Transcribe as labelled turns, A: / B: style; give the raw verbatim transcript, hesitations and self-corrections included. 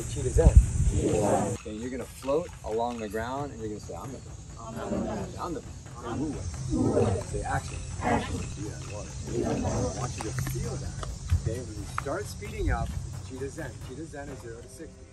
A: Say cheetah zen. Okay, you're gonna float along the ground and you're gonna say, I'm the best. I'm the best. I'm the best. Say woo way. Say action. Action. Yeah, water. I want you to feel that. Okay, when you start speeding up, it's cheetah zen. Cheetah zen is zero to sixty.